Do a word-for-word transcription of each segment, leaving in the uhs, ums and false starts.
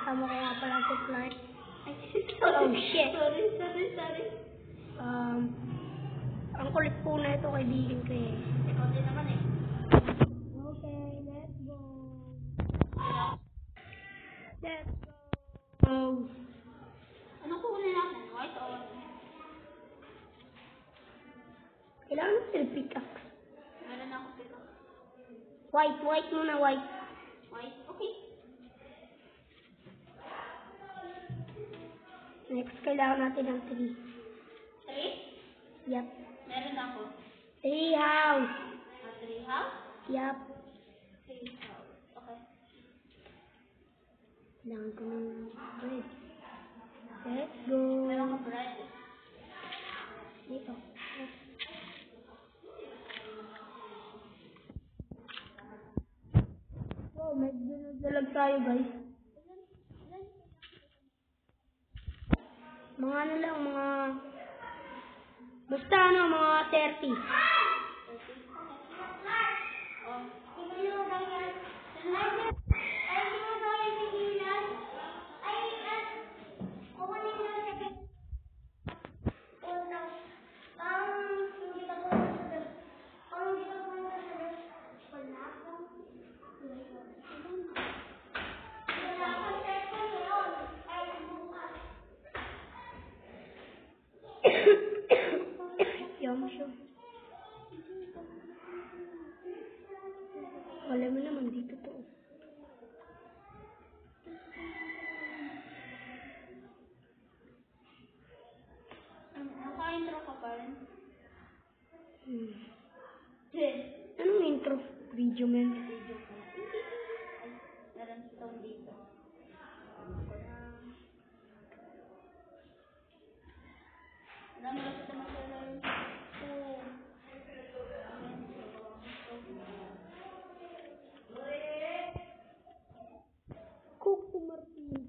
Kasama ko nga pala si Clark. Ay, sorry. Oh, shit. Sorry, sorry, sorry. Um, ang kulit po na ito kaibigan ko eh. Ikaw din naman eh. Okay, let's go. Ano? Let's go. Anong kukunin natin? White or? Kailangan natin pickaxe. Meron ako pito. White, white muna, white. White? Okay. Next, kailangan natin ng tree. Three? Yup. Meron ako. Tree house. A tree house? Yup. Tree house. Okay. Kailangan ko ng bread. Let's go. Meron ka bread. Dito. Oh, medyo nagdalag tayo guys. Mga ano lang, mga... Basta ano, mga thirty. Yum siya. Wala mo naman dito to. Naka-intro ka pa rin? Hmm. Yes. Anong intro? Video man. Video ko. Ay, meron stone dito. Alam mo, lapit naman sila yung oh. Cook to Martin.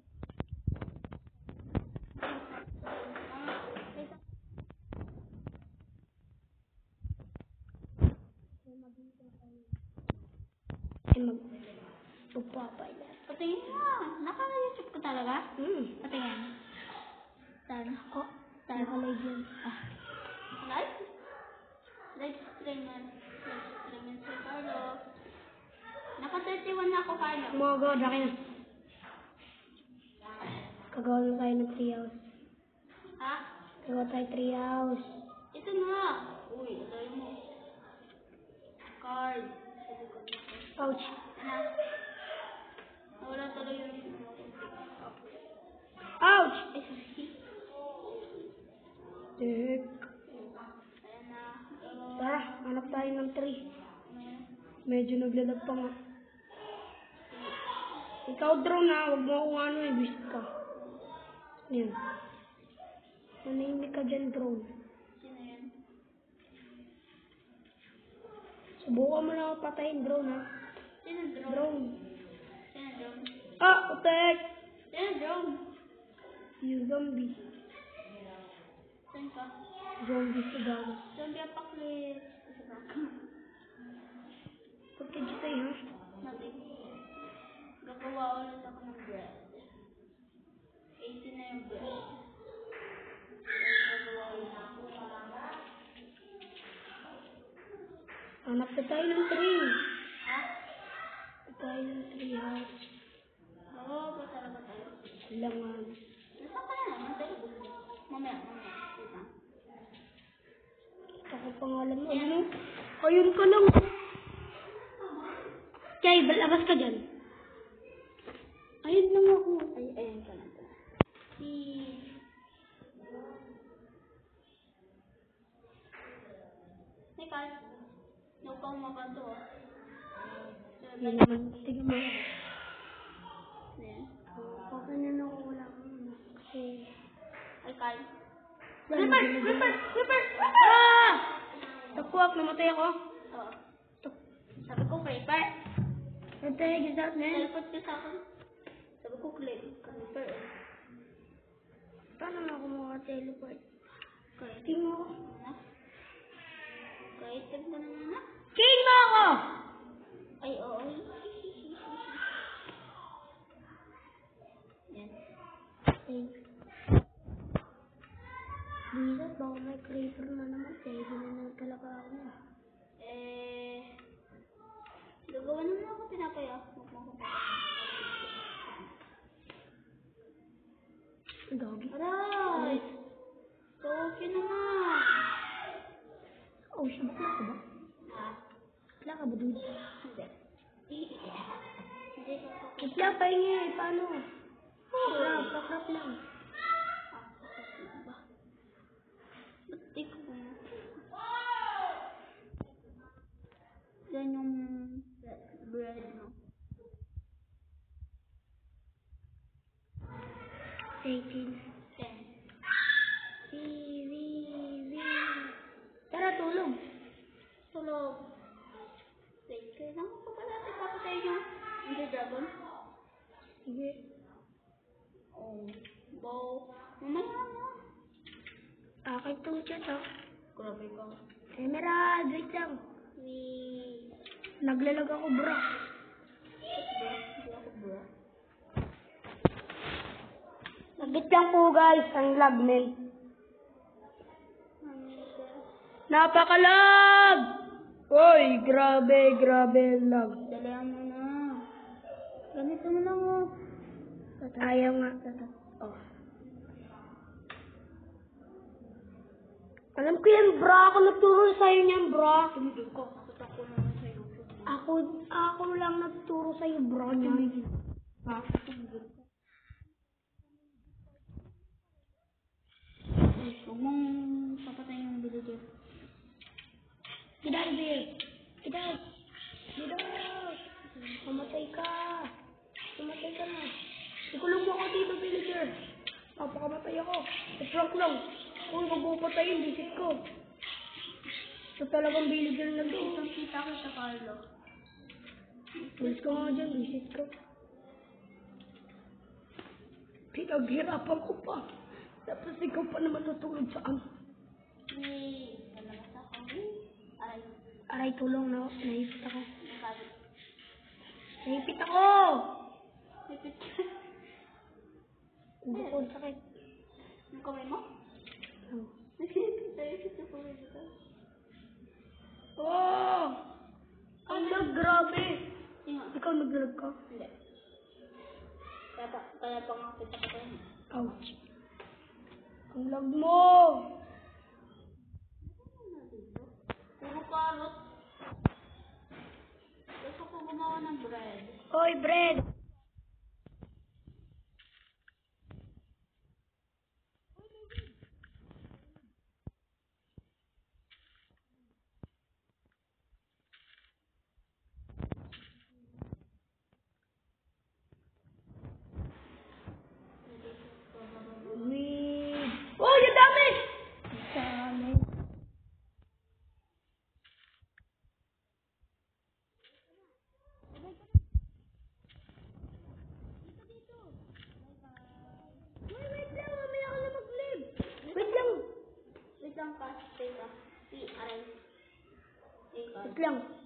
Ay, mag... Pagpapay na. Patingin mo. Naka-YouTube ka talaga? Hmm. Patingin. Saan? Ako? Naka-live yan. Ah. Live? Live streamer. Live streamer si Carlo. Naka-thirty-one na ako, Carlo. Mga god, akin na. Kagawa na tayo ng tree house. Ha? Kagawa tayo tree house. Ito na. Uy, alayo mo. Card. Sabi ko na. Ouch. Ano? Nawala tuloy yung... Ouch! Ay, sorry. Tek. Ayan na. Tara, hanap tayo ng tree. Medyo naglalag pa nga. Ikaw drone na, huwag mo akong ano eh, visit ka. Yan. Manahimik ka dyan drone. Sino yan? Subukan mo na ako patayin drone ha. Sino drone? Drone. Sino drone? Ah, utek! Sino drone? You zombie. Saan ka? Zombie sa dagat. Zombie apocalypse. Isa ba? Ba't ka dito eh ha? Nothing. Gagawa ulit ako ng bread. eighty na yung bread. Gagawa ulit ako. Hanap na tayo ng tree. Ha? Hanap tayo ng tree house. Oo, ba talaga tayo? Langan. Nasaan ka na naman? Talaga. Mamaya, mamaya. Wait lang. Ako pangalan mo. Ano? Ayun ka lang. Kay, balabas ka dyan. Ayun lang ako. Ay, ayun ka lang. Si... Hey, Carl. Huwag kang makanto, ah. Yan naman. Tignan mo. Ayan. Okay na na ako. Wala akong ano. Kasi... Ay, Carl. Wala, Ripper! medyo Ripper! naglalag. Ripper! Ah! Takwak, namatay ako. Oo. Sabi ko, Creeper. What the heck is that, man? Teleport ka sa akin. Sabi ko, Creeper. Paano na ako maka-teleport? Creeper. King mo ako. Ano? Kahit ka na naman. King mo ako! Ay, oo. Okay. Bisa, baka may creeper na naman. Pwede na naman talaga ako na. Eh, gagawa naman ako tinapay ah. Doggy. Aray! Toki naman! Oh, siya bakla ka ba? Ha? Bakla ka ba, dude? Hindi. Hindi ka pa. Bakla pa niya eh. Paano? Pakrap, pakrap lang. Ah, ano ba? Ba't di ko ba? Yan yung bread mo. eighteen. Ten. V, V, V. Tara, tulog. Tulog. Wait, kailangan ko pa natin papatay nyo. Hindi dragon? Sige. Oh. Bow. Mamaya mo. Akin tong chat, oh. Grabe ka. Emerald, wait lang. Wee. Naglalag ako, bro. Hindi ako bro. Nagit lang po, guys. Ang lag, men. Napakalag! Uy, grabe, grabe lag. Dalihan mo na. Ganito mo lang oh. Ayaw nga. Oh. Alam ko yan, bro. Ako nagturo sa'yo niyan, bro. Tumigil ko. Nakita ko naman sa YouTube. Ako, ako lang nagturo sa'yo, bro, niyan. Ha? Tumigil ko. Huwag mong papatayin yung villager. Get out of here. Get out. Get out. Mamatay ka. Mamatay ka na. Ikulong mo ako dito, villager. Papakamatay ako. I-prank lang. Kung magpapatayin, visit ko. Ito talagang villager na to. Kitang kita ko sa Carlo. Tulis ko nga dyan, visit ko. Pinaghirapan ko pa. Tapos ikaw pa naman natulog saan. Wee. Nalamas ako. Aray. Aray, tulong na. Naipit ako. Nakabit. Naipit ako! Pipit. Hindi ko sakit. Yung kamay mo? Oh. Nakikita tayo sa kamay mo. Oh! Ang lag, grabe! Sino? Ikaw naglag ka? Hindi. Kaya pa, kaya pa nga kita pa tayo. Ouch! Ang lag mo! Puro karot. Gusto ko gumawa ng bread. Hoy, bread! Weed! Oh, yung dami! Dami. Wait, wait lang, mamaya ka na mag-live. Wait lang. Wait lang pa. Stay ka. Si Aray. Stay ka. Wait lang.